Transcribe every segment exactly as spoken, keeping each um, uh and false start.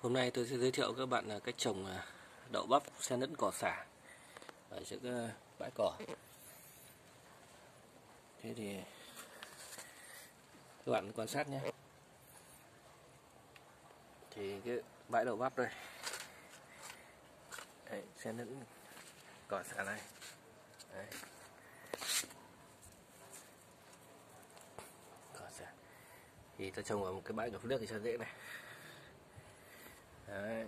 Hôm nay tôi sẽ giới thiệu với các bạn là cách trồng đậu bắp xen lẫn cỏ xả ở giữa cái bãi cỏ. Thế thì các bạn quan sát nhé. Thì cái bãi đậu bắp đây, đấy, xen lẫn cỏ xả này. Đấy. Cỏ xả. Thì tôi trồng ở một cái bãi ngập nước thì cho dễ này. Đấy.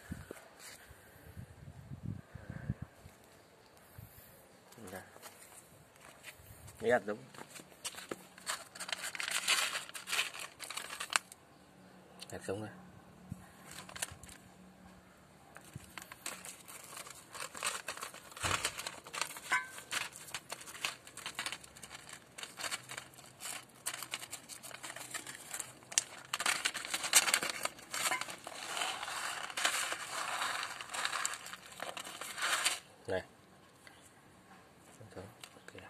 Mấy hạt giống. Hạt giống này. Này. Ok.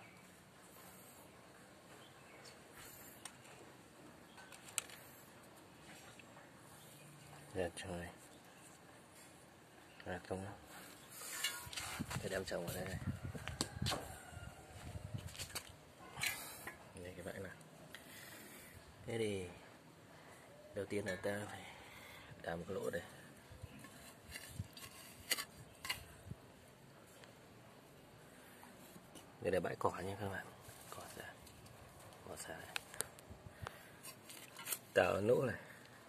Dạ trời. À không. Cái đem trồng ở đây này. Đây cái bãi này. Thế thì đầu tiên là ta phải đào một cái lỗ đây. Đây là bãi cỏ nha các bạn. Cỏ xả. Cỏ xả này. Tạo lỗ này.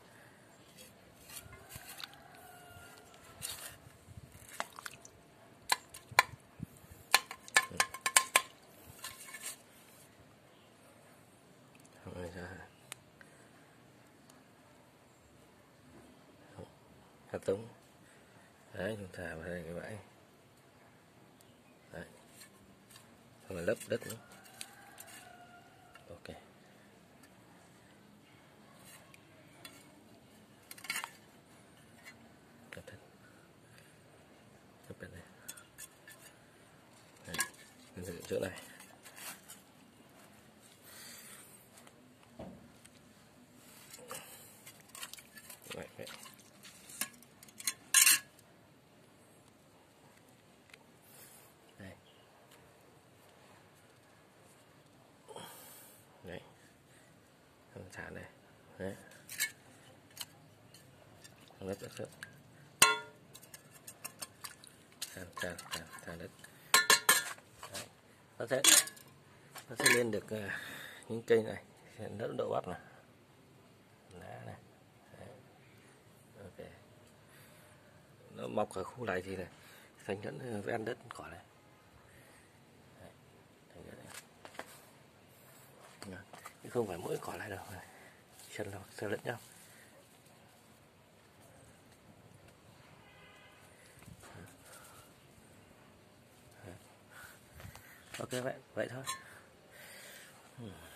Hạt giống. Đấy, chúng thả vào đây cái bãi. Đấy. Xong rồi lấp đất nữa. Ok. Lấp đất. Lấp đất này. Đấy. Mình giữ chỗ này. Đấy, đấy. Đây. Đấy. Xong thả này. Đấy. Xong lấp đất nữa. Thả, thả, thả, thả đất. Đấy. Nó sẽ nó sẽ lên được uh, những cây này, đất đậu bắp này, lá này. Đấy. Ok. Nó mọc ở khu này thì này thành vẫn ven đất cỏ này. Đấy. Thành đất này. Nhưng không phải mỗi cỏ này đâu, chân lọc xen lẫn nhau. Ok vậy vậy thôi. Hmm.